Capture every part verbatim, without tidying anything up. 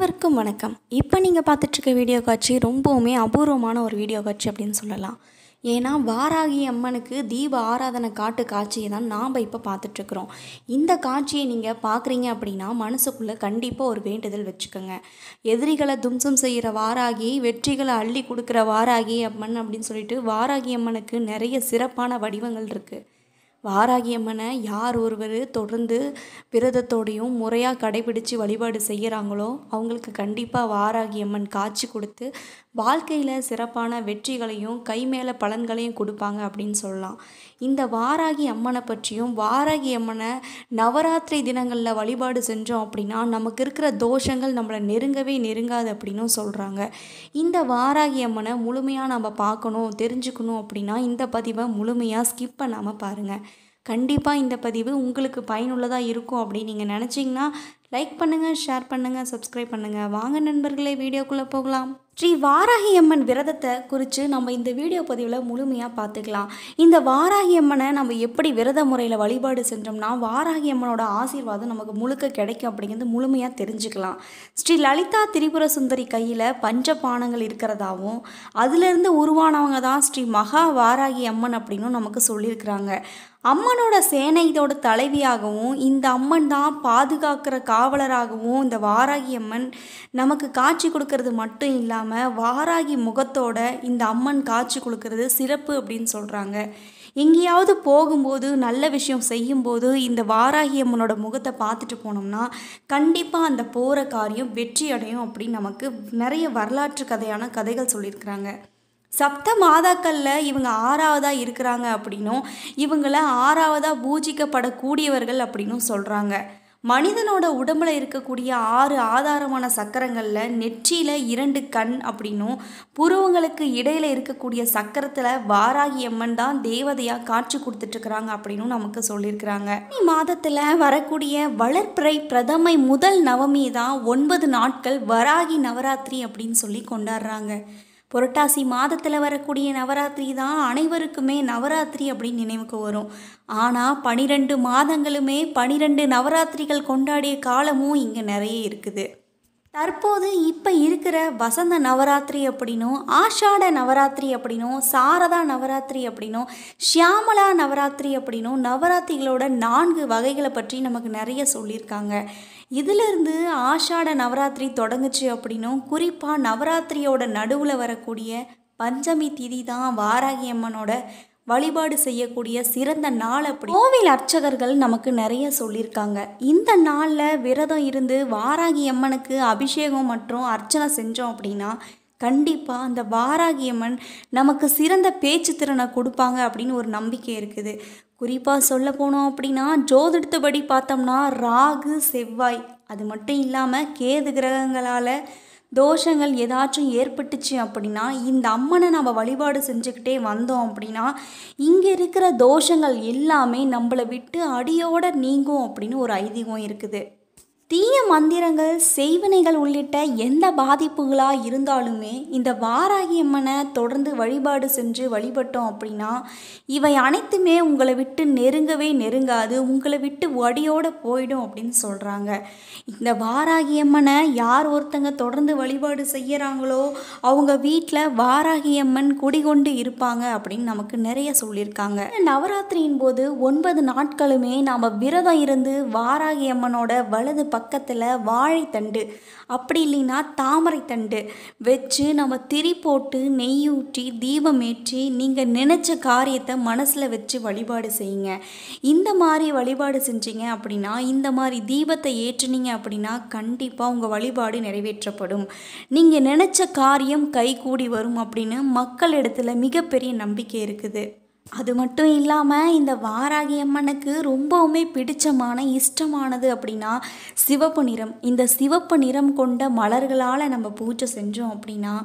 அனைவருக்கும் வணக்கம். இப்போ நீங்கள் பார்த்துட்ருக்க வீடியோ காட்சி ரொம்பவுமே அபூர்வமான ஒரு வீடியோ காட்சி அப்படின்னு சொல்லலாம். ஏன்னா வாராகி அம்மனுக்கு தீப ஆராதனை காட்டு காட்சியை தான் நாம் இப்போ பார்த்துட்ருக்குறோம். இந்த காட்சியை நீங்கள் பார்க்குறீங்க அப்படின்னா மனசுக்குள்ளே கண்டிப்பாக ஒரு வேண்டுதல் வச்சுக்கோங்க. எதிரிகளை தும்சம் செய்கிற வாராகி, வெற்றிகளை அள்ளி கொடுக்குற வாராகி அம்மன் அப்படின்னு சொல்லிட்டு வாராகி அம்மனுக்கு நிறைய சிறப்பான வடிவங்கள் இருக்குது. வாராகி அம்மனை யார் ஒருவர் தொடர்ந்து விரதத்தோடையும் முறையாக கடைபிடித்து வழிபாடு செய்கிறாங்களோ அவங்களுக்கு கண்டிப்பாக வாராகி அம்மன் காட்சி கொடுத்து வாழ்க்கையில் சிறப்பான வெற்றிகளையும் கை மேலே பலன்களையும் கொடுப்பாங்க அப்படின்னு சொல்லலாம். இந்த வாராகி அம்மனை பற்றியும் வாராகி அம்மனை நவராத்திரி தினங்களில் வழிபாடு செஞ்சோம் அப்படின்னா நமக்கு இருக்கிற தோஷங்கள் நம்மளை நெருங்கவே நெருங்காது அப்படின்னும் சொல்கிறாங்க. இந்த வாராகி அம்மனை முழுமையாக நம்ம பார்க்கணும் தெரிஞ்சுக்கணும் அப்படின்னா இந்த பதிவை முழுமையாக ஸ்கிப் பண்ணாமல் பாருங்கள். கண்டிப்பாக இந்த பதிவு உங்களுக்கு பயனுள்ளதாக இருக்கும் அப்படின்னு நீங்கள் நினச்சிங்கன்னா லைக் பண்ணுங்கள், ஷேர் பண்ணுங்கள், சப்ஸ்கிரைப் பண்ணுங்கள். வாங்க நண்பர்களே, வீடியோக்குள்ளே போகலாம். ஸ்ரீ வாராகி அம்மன் விரதத்தை குறித்து நம்ம இந்த வீடியோ பதிவில் முழுமையாக பார்த்துக்கலாம். இந்த வாராகி அம்மனை நம்ம எப்படி விரத முறையில் வழிபாடு செஞ்சோம்னா வாராகி அம்மனோட ஆசீர்வாதம் நமக்கு முழுக்க கிடைக்கும் அப்படிங்கிறது முழுமையாக தெரிஞ்சுக்கலாம். ஸ்ரீ லலிதா திரிபுர சுந்தரி கையில் பஞ்சபானங்கள் இருக்கிறதாவும் அதிலிருந்து உருவானவங்க தான் ஸ்ரீ மகா வாராகி அம்மன் அப்படின்னும் நமக்கு சொல்லியிருக்கிறாங்க. அம்மனோட சேனையோட தலைவியாகவும் இந்த அம்மன் தான் பாதுகாக்கிற காவலராகவும் இந்த வாராகி அம்மன் நமக்கு காட்சி கொடுக்கறது மட்டும் இல்லாமல் வாராகி முகத்தோட இந்த அம்மன் காட்சி கொடுக்கறது சிறப்பு அப்படின்னு சொல்கிறாங்க. எங்கேயாவது போகும்போது நல்ல விஷயம் செய்யும்போது இந்த வாராகி அம்மனோட முகத்தை பார்த்துட்டு போனோம்னா கண்டிப்பாக அந்த போகிற காரியம் வெற்றி அடையும் அப்படின்னு நமக்கு நிறைய வரலாற்று கதையான கதைகள் சொல்லியிருக்கிறாங்க. சப்த மாதாக்களில் இவங்க ஆறாவதாக இருக்கிறாங்க அப்படின்னும் இவங்களை ஆறாவதாக பூஜிக்கப்படக்கூடியவர்கள் அப்படின்னும் சொல்கிறாங்க. மனிதனோட உடம்புல இருக்கக்கூடிய ஆறு ஆதாரமான சக்கரங்களில் நெற்றியில் இரண்டு கண் அப்படின்னும் புருவங்களுக்கு இடையில் இருக்கக்கூடிய சக்கரத்தில் வாராகி அம்மன் தான் தேவதையாக காட்சி கொடுத்துட்ருக்குறாங்க அப்படின்னும் நமக்கு சொல்லியிருக்கிறாங்க. மாதத்தில் வரக்கூடிய வளர்ப்பிறை பிரதமை முதல் நவமி தான் ஒன்பது நாட்கள் வராகி நவராத்திரி அப்படின்னு சொல்லி கொண்டாடுறாங்க. புரட்டாசி மாதத்தில் வரக்கூடிய நவராத்திரி தான் அனைவருக்குமே நவராத்திரி அப்படின்னு நினைவுக்கு வரும். ஆனால் பனிரெண்டு மாதங்களுமே பனிரெண்டு நவராத்திரிகள் கொண்டாடிய காலமும் இங்கே நிறைய இருக்குது. தற்போது இப்போ இருக்கிற வசந்த நவராத்திரி அப்படின்னும் ஆஷாட நவராத்திரி அப்படின்னும் சாரதா நவராத்திரி அப்படின்னும் ஷியாமலா நவராத்திரி அப்படின்னும் நவராத்திரிகளோட நான்கு வகைகளை பற்றி நமக்கு நிறைய சொல்லியிருக்காங்க. இதிலிருந்து ஆஷாட நவராத்திரி தொடங்குச்சு அப்படின்னும் குறிப்பாக நவராத்திரியோட நடுவில் வரக்கூடிய பஞ்சமி திதி தான் வாராகி அம்மனோட வழிபாடு செய்யக்கூடிய சிறந்த நாள் அப்படி கோவில் அர்ச்சகர்கள் நமக்கு நிறைய சொல்லியிருக்காங்க. இந்த நாளில் விரதம் இருந்து வாராகி அம்மனுக்கு அபிஷேகம் மற்றும் அர்ச்சனை செஞ்சோம் அப்படின்னா கண்டிப்பாக அந்த வாராகி அம்மன் நமக்கு சிறந்த பேச்சு திறனை கொடுப்பாங்க அப்படின்னு ஒரு நம்பிக்கை இருக்குது. குறிப்பாக சொல்ல போனோம் அப்படின்னா ஜோதிடத்துபடி பார்த்தோம்னா ராகு செவ்வாய் அது மட்டும் இல்லாமல் கேது கிரகங்களால் தோஷங்கள் ஏதாச்சும் ஏற்பட்டுச்சு அப்படின்னா இந்த அம்மனை நம்ம வழிபாடு செஞ்சுக்கிட்டே வந்தோம் அப்படின்னா இங்கே இருக்கிற தோஷங்கள் எல்லாமே நம்மளை விட்டு அடியோடு நீங்கும் அப்படின்னு ஒரு ஐதீகம் இருக்குது. தீய மந்திரங்கள் செய்வினைகள் உள்ளிட்ட எந்த பாதிப்புகளாக இருந்தாலுமே இந்த வாராகி அம்மனை தொடர்ந்து வழிபாடு செஞ்சு வழிபட்டோம் அப்படின்னா இவை அனைத்துமே உங்களை விட்டு நெருங்கவே நெருங்காது, உங்களை விட்டு வடியோடு போயிடும் அப்படின்னு சொல்கிறாங்க. இந்த வாராகி அம்மனை யார் ஒருத்தங்க தொடர்ந்து வழிபாடு செய்கிறாங்களோ அவங்க வீட்டில் வாராகி அம்மன் குடிகொண்டு இருப்பாங்க அப்படின்னு நமக்கு நிறைய சொல்லியிருக்காங்க. நவராத்திரியின் போது ஒன்பது நாட்களுமே நாம் விரதம் இருந்து வாராகி அம்மனோட வலது பக்கத்தில் வாழைத்தண்டு அப்படி இல்லைன்னா தாமரை தண்டு வச்சு நம்ம திரி போட்டு நெய் ஊற்றி தீபம் ஏற்றி நீங்கள் நினச்ச காரியத்தை மனசில் வச்சு வழிபாடு செய்யுங்க. இந்த மாதிரி வழிபாடு செஞ்சீங்க அப்படின்னா இந்த மாதிரி தீபத்தை ஏற்றுனீங்க அப்படின்னா கண்டிப்பாக உங்கள் வழிபாடு நிறைவேற்றப்படும், நீங்கள் நினச்ச காரியம் கைகூடி வரும் அப்படின்னு மக்களிடத்தில் மிகப்பெரிய நம்பிக்கை இருக்குது. அது மட்டும் இல்லாமல் இந்த வாராகி அம்மனுக்கு ரொம்பவுமே பிடிச்சமான இஷ்டமானது அப்படின்னா சிவப்பு நிறம். இந்த சிவப்பு நிறம் கொண்ட மலர்களால் நம்ம பூஜை செஞ்சோம் அப்படின்னா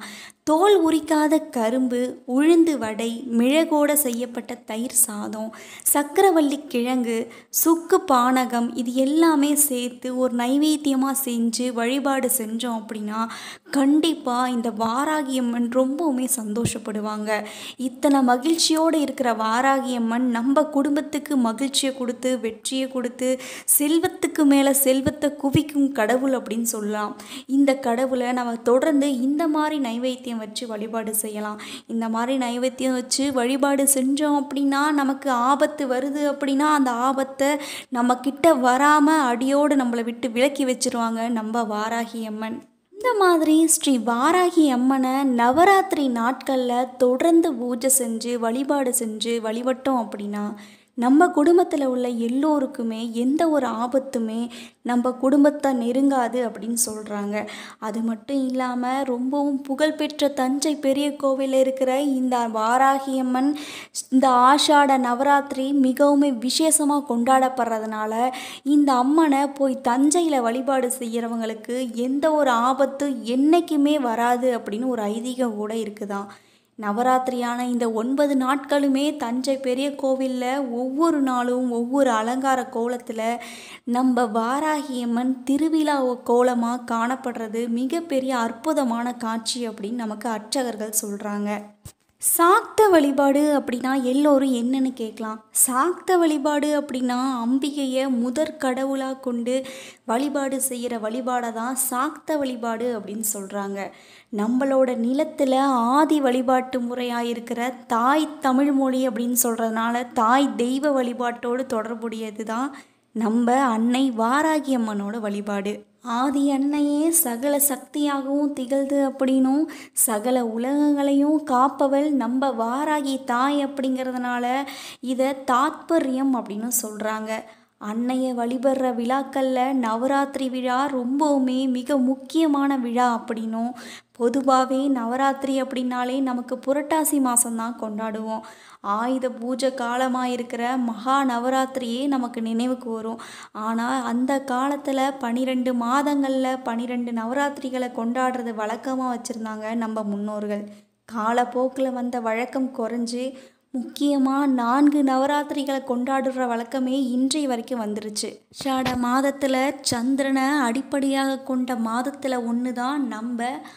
தோல் உரிக்காத கரும்பு, உளுந்து வடை, மிளகோட செய்யப்பட்ட தயிர் சாதம், சக்கரவள்ளி கிழங்கு, சுக்கு பானகம் இது எல்லாமே சேர்த்து ஒரு நைவேத்தியமாக செஞ்சு வழிபாடு செஞ்சோம் அப்படின்னா கண்டிப்பாக இந்த வாராகி அம்மன் ரொம்பவுமே சந்தோஷப்படுவாங்க. இத்தனை மகிழ்ச்சியோடு இருக்கிற வாராகி அம்மன் நம்ம குடும்பத்துக்கு மகிழ்ச்சியை கொடுத்து வெற்றியை கொடுத்து செல்வத்துக்கு மேலே செல்வத்தை குவிக்கும் கடவுள் அப்படின்னு சொல்லலாம். இந்த கடவுளை நம்ம தொடர்ந்து இந்த மாதிரி நைவேத்தியம் வச்சு வழிபாடு செய்யலாம். இந்த மாதிரி நைவேத்தியம் வச்சு வழிபாடு செஞ்சோம் அப்படின்னா நமக்கு ஆபத்து வருது அப்படின்னா அந்த ஆபத்தை நம்ம கிட்ட வராமல் அடியோடு நம்மளை விட்டு விலக்கி வச்சிருவாங்க நம்ம வாராகி அம்மன். இந்த மாதிரி ஸ்ரீ வாராகி அம்மனை நவராத்திரி நாட்களில் தொடர்ந்து பூஜை செஞ்சு வழிபாடு செஞ்சு வழிபட்டோம் அப்படின்னா நம்ம குடும்பத்தில் உள்ள எல்லோருக்குமே எந்த ஒரு ஆபத்துமே நம்ம குடும்பத்தை நெருங்காது அப்படின்னு சொல்கிறாங்க. அது மட்டும் இல்லாமல் ரொம்பவும் புகழ்பெற்ற தஞ்சை பெரிய கோவிலில் இருக்கிற இந்த வாராகி அம்மன் இந்த ஆஷாட நவராத்திரி மிகவும் விசேஷமாக கொண்டாடப்படுறதுனால இந்த அம்மனை போய் தஞ்சையில் வழிபாடு செய்கிறவங்களுக்கு எந்த ஒரு ஆபத்து என்றைக்குமே வராது அப்படின்னு ஒரு ஐதீகம் கூட இருக்குதான். நவராத்திரியான இந்த ஒன்பது நாட்களுமே தஞ்சை பெரிய கோவிலில் ஒவ்வொரு நாளும் ஒவ்வொரு அலங்கார கோலத்தில் நம்ம வாராகி அம்மன் திருவிழா கோலமாக காணப்படுறது மிகப்பெரிய அற்புதமான காட்சி அப்படின்னு நமக்கு அர்ச்சகர்கள் சொல்கிறாங்க. சாக்த வழிபாடு அப்படின்னா எல்லோரும் என்னன்னு கேட்கலாம். சாக்த வழிபாடு அப்படின்னா அம்பிகையை முதற் கடவுளாக கொண்டு வழிபாடு செய்கிற வழிபாடை தான் சாக்த வழிபாடு அப்படின்னு சொல்கிறாங்க. நம்மளோட நிலத்தில் ஆதி வழிபாட்டு முறையாக இருக்கிற தாய் தமிழ் மொழி அப்படின்னு சொல்கிறதுனால தாய் தெய்வ வழிபாட்டோடு தொடர்புடையது தான் நம்ம அன்னை வாராகி அம்மனோட வழிபாடு. ஆதி அன்னையே சகல சக்தியாகவும் திகழ்து அப்படின்னும் சகல உலகங்களையும் காப்பவள் நம்ம வாராகி தாய் அப்படிங்கிறதுனால இதை தாத்பரியம் அப்படின்னு சொல்கிறாங்க. அன்னையை வழிபடுற விழாக்களில் நவராத்திரி விழா ரொம்பவுமே மிக முக்கியமான விழா அப்படின்னும் பொதுவாகவே நவராத்திரி அப்படின்னாலே நமக்கு புரட்டாசி மாதம்தான் கொண்டாடுவோம். ஆயுத பூஜை காலமாக இருக்கிற மகா நவராத்திரியே நமக்கு நினைவுக்கு வரும். ஆனால் அந்த காலத்தில் பன்னிரெண்டு மாதங்களில் பன்னிரெண்டு நவராத்திரிகளை கொண்டாடுறது வழக்கமாக வச்சுருந்தாங்க நம்ம முன்னோர்கள். காலப்போக்கில் வந்த வழக்கம் குறைஞ்சி முக்கியமாக நான்கு நவராத்திரிகளை கொண்டாடுற வழக்கமே இன்றைய வரைக்கும் வந்துருச்சு. ஷாட மாதத்தில் சந்திரனை அடிப்படையாக கொண்ட மாதத்தில் ஒன்று தான் நம்ம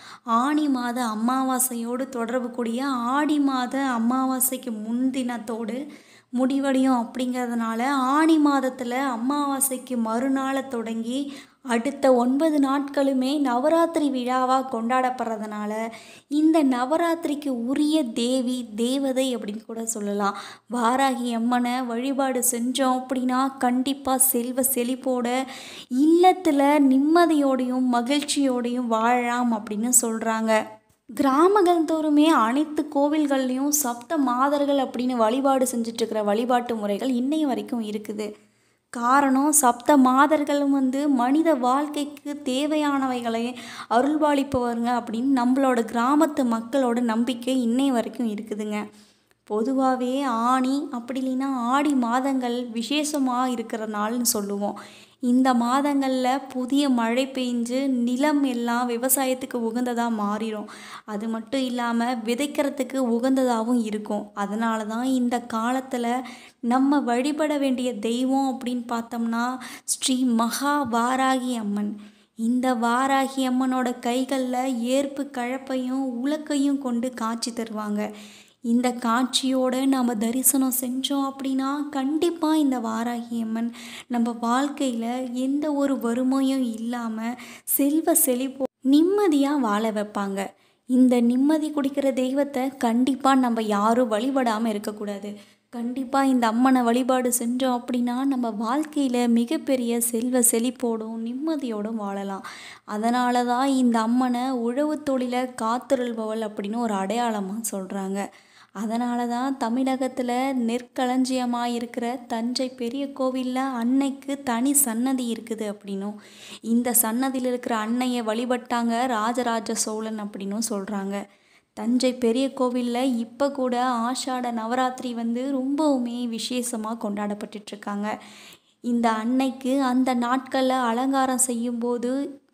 ஆனி மாத அமாவாசையோடு தொடர்பு கூடிய ஆடி மாத அமாவாசைக்கு முன்தினத்தோடு முடிவடையும். அப்படிங்கிறதுனால ஆனி மாதத்தில் அமாவாசைக்கு மறுநாளை தொடங்கி அடுத்த ஒன்பது நாட்களுமே நவராத்திரி விழாவாக கொண்டாடப்படுறதுனால இந்த நவராத்திரிக்கு உரிய தேவி தேவதை அப்படின்னு கூட சொல்லலாம். வாராகி அம்மனை வழிபாடு செஞ்சோம் அப்படின்னா கண்டிப்பாக செல்வ செழிப்போட இல்லத்தில் நிம்மதியோடையும் மகிழ்ச்சியோடையும் வாழலாம் அப்படின்னு சொல்கிறாங்க. கிராமங்கள் தோறுமே அனைத்து கோவில்கள்லேயும் சப்த மாதர்கள் அப்படின்னு வழிபாடு செஞ்சிட்ருக்கிற வழிபாட்டு முறைகள் இன்னைய வரைக்கும் இருக்குது. காரணம் சப்த மாதர்களும் வந்து மனித வாழ்க்கைக்கு தேவையானவைகளை அருள்பாலிப்பவருங்க அப்படின்னு நம்மளோட கிராமத்து மக்களோட நம்பிக்கை இன்னைய வரைக்கும் இருக்குதுங்க. பொதுவாகவே ஆனி அப்படி இல்லைன்னா ஆடி மாதங்கள் விசேஷமாக இருக்கிற நாள்னு சொல்லுவோம். இந்த மாதங்களில் புதிய மழை பெஞ்சு நிலம் எல்லாம் விவசாயத்துக்கு உகந்ததாக மாறிடும். அது மட்டும் இல்லாமல் விதைக்கிறதுக்கு உகந்ததாகவும் இருக்கும். அதனால தான் இந்த காலத்தில் நம்ம வழிபட வேண்டிய தெய்வம் அப்படின்னு பார்த்தோம்னா ஸ்ரீ மகா வாராகி அம்மன். இந்த வாராகி அம்மனோட கைகளில் ஏற்பு கழப்பையும் உலக்கையும் கொண்டு காட்சி தருவாங்க. இந்த காட்சியோடு நம்ம தரிசனம் செஞ்சோம் அப்படின்னா கண்டிப்பாக இந்த வாராகி அம்மன் நம்ம வாழ்க்கையில் எந்த ஒரு வறுமையும் இல்லாமல் செல்வ செழிப்போ நிம்மதியாக வாழ வைப்பாங்க. இந்த நிம்மதி குடிக்கிற தெய்வத்தை கண்டிப்பாக நம்ம யாரும் வழிபடாமல் இருக்கக்கூடாது. கண்டிப்பாக இந்த அம்மனை வழிபாடு செஞ்சோம் அப்படின்னா நம்ம வாழ்க்கையில் மிகப்பெரிய செல்வ செழிப்போடும் நிம்மதியோடும் வாழலாம். அதனால தான் இந்த அம்மனை உழவு தொழிலை காத்திருள்பவள் அப்படின்னு ஒரு அடையாளமாக சொல்கிறாங்க. அதனால தான் தமிழகத்தில் நெற்களஞ்சியமாக இருக்கிற தஞ்சை பெரிய கோவிலில் அன்னைக்கு தனி சன்னதி இருக்குது அப்படின்னும் இந்த சன்னதியில் இருக்கிற அன்னையை வழிபட்டாங்க ராஜராஜ சோழன் அப்படின்னும் சொல்கிறாங்க. தஞ்சை பெரிய கோவிலில் இப்போ கூட ஆஷாட நவராத்திரி வந்து ரொம்பவுமே விசேஷமாக கொண்டாடப்பட்டுட்ருக்காங்க. இந்த அன்னைக்கு அந்த நாட்களில் அலங்காரம் செய்யும்போது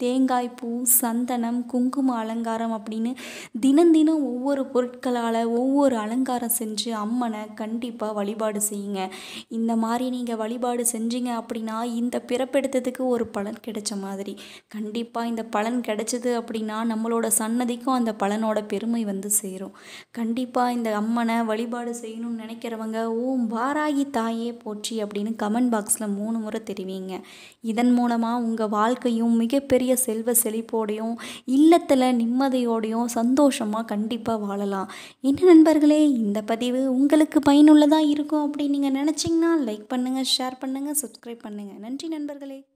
தேங்காய் பூ, சந்தனம், குங்கும அலங்காரம் அப்படின்னு தினம் தினம் ஒவ்வொரு பொருட்களால் ஒவ்வொரு அலங்காரம் செஞ்சு அம்மனை கண்டிப்பாக வழிபாடு செய்யுங்க. இந்த மாதிரி நீங்கள் வழிபாடு செஞ்சீங்க அப்படின்னா இந்த பிறப்பெடுத்ததுக்கு ஒரு பலன் கிடைச்ச மாதிரி. கண்டிப்பாக இந்த பலன் கிடைச்சது அப்படின்னா நம்மளோட சன்னதிக்கும் அந்த பலனோட பெருமை வந்து சேரும். கண்டிப்பாக இந்த அம்மனை வழிபாடு செய்யணும்னு நினைக்கிறவங்க ஓம் வாராகி தாயே போற்றி அப்படின்னு கமெண்ட் பாக்ஸில் மூணு முறை தெரிவிங்க. இதன் மூலமாக உங்கள் வாழ்க்கையும் மிகப்பெரிய செல்வ செழிப்போடையும் இல்லத்தில் நிம்மதியோடையும் சந்தோஷமாக கண்டிப்பாக வாழலாம். என்ன நண்பர்களே, இந்த பதிவு உங்களுக்கு பயனுள்ளதாக இருக்கும் அப்படின்னு நீங்கள் நினச்சிங்கன்னா லைக் பண்ணுங்கள், ஷேர் பண்ணுங்கள், சப்ஸ்கிரைப் பண்ணுங்கள். நன்றி நண்பர்களே.